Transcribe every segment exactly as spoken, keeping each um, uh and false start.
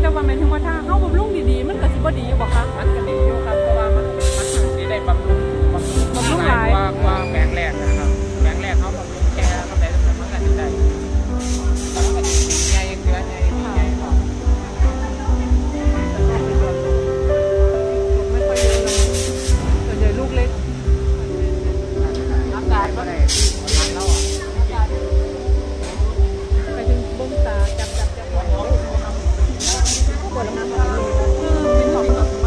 แต่ว่าหมายถึงว่าถ้าเข้าบำรุงดีๆมันก็สิบ่ดีอยู่บ่คะมันก็ดีอยู่ครับเพราะว่ามันมันสิได้บำรุงบำรุงบำรุงหลายกว่ากว่าแปลงแรกนะครับแปลงแรกเขาบำรุงแค่เท่าไหร่มันก็สิได้แล้วก็ใหญ่เกลือใหญ่ใหญ่ครับไม่ค่อยเยอะเลยส่วนใหญ่ลูกเล็กร่างกายก็ได้ทำแล้วอ่ะไปถึงบ้งตาจับจับจับปวดแล้วน้ำมันกินของ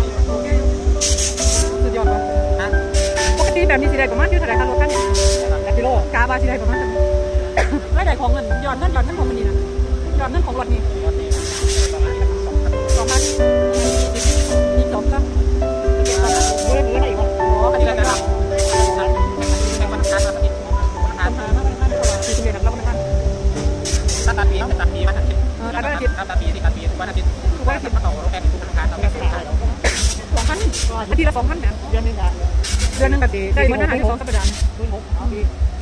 สุดยอดว่ะปกติแบบนี้สิได้ประมาณอยู่เท่าไหร่คะรถคันนี้กิโลกาบาสิได้ประมาณไม่ได้ของเงินยอดเงินยอดเงินของมันนี่นะยอดเงินของรถนี่สองพันยี่สิบสองครับเรื่องนี้อะไรอีกวะอ๋ออันนี้อะไรครับเป็นคนการมาสกิดปัญหามากเลยนะที่ตรงนี้นะเราก็ไม่ทันตัดตัดปีตัดปีวันอาทิตย์ตัดตัดปีตัดปีที่ตัดปีทุกวันอาทิตย์ทุกวันอาทิตย์มาต่อรถแข่งทุกวันอังคารต่อแข่งสุดท้ายสองพันอาทิตย์ละสองพันเนี่ยเดือนนึงอะเดือนนึงกับตีได้เหมือนอาหารที่สองสัปดาห์หมื่นหกปี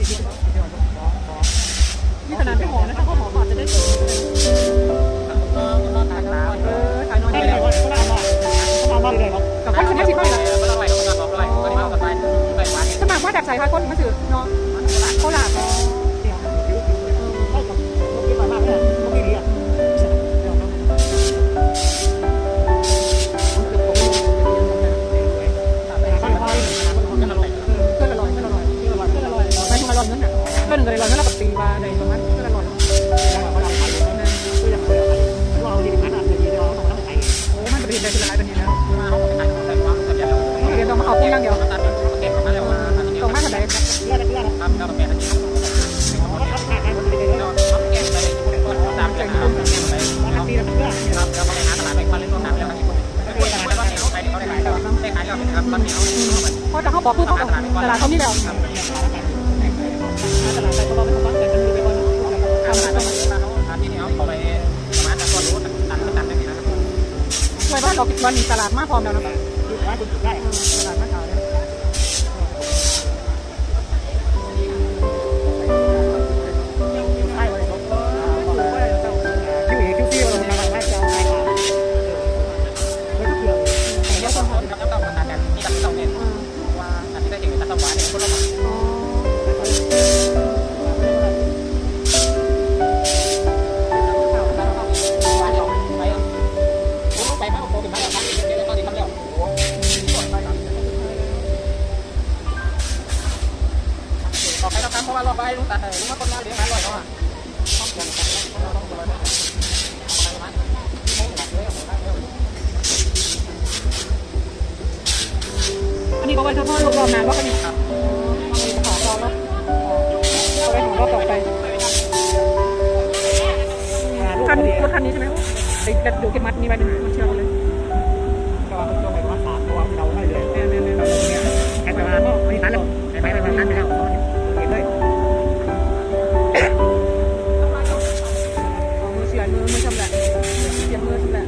นี่ขนาดไม่หมอนะถ้าเขาหมออาจจะได้เออขายน้อยได้เลยเขาได้มาเขามาเลยครับกับคนสมัครชิดเขาเลยก็ต้องไล่ก็ต้องไล่ก็ต้องไล่ก็ต้องไล่สมัครว่าแบบใส่ผ้าคนมาสื่อเนาะเขาหลักเนาะเดี๋ยวเข้ากับลูกที่มามากเลยลูกที่ดีอ่ะก็หนึ่งเลยร้อยนั่นเราปฏิบัติในประมาณก็ละร้อยโอ้มันปฏิบัติเป็นอะไรเป็นนี้แล้วเรียนต้องมาเอาพุ่งอย่างเดียวต้องมาทำอะไรเรื่องเรื่องทำเราแบบนี้ตามใจคุณครับแล้วก็ไปหาตลาดไปคว้าเล่นรวมน้ำแล้วก็ที่คุณแล้วก็เหนียวไปเขาได้ขายแล้วได้ขายแล้วนะครับตอนเหนียวเพราะแต่เขาบอกพูดเขาตลาดเขานี่แล้วตลาดไปก็บอกไม่ต้องแต่กันดูไปก่อนทำตลาดต้องมาเขาทำที่นี่เขาเขาไปประมาณแต่ก่อนรู้ตัดตัดตัดได้ดีนะครับไว้บ้านเราปิดวันตลาดมาพร้อมแล้วนะดูว่าคุณจุดได้ตลาดมาขาวเลยเพราะว่าเราไปลุงตัดลุงมาคนงานเลี้ยงหมาลอยเนาะอันนี้ก็ไว้เฉพาะรอบๆนานว่ากันนี่ครับขอเราแล้วเอาไว้ของรอบต่อไปคันรถคันนี้ใช่ไหมไปกระดูกเก็บมัดนี่ไปหนึ่งมันเชื่อเลยก็ว่าตัวไหนว่าสามตัวเราไม่เลยเนี่ยเนี่ยเนี่ยเนี่ยแอบไปมาไม่ตัดหรอกไปไปไปนั่นไปแล้วเห็นเลยมือเสียมือมือชำแหละเสียมือชำแหละ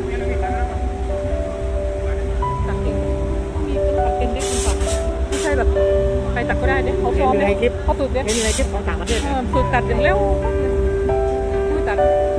ตักเองมีตักเองได้คุณตักไม่ใช่แบบใครตักก็ได้เด้เขาซ้อมเด้เขาฝึกเด้มีในคลิปของต่างประเทศฝึกตัดอย่างเร็วมือตัด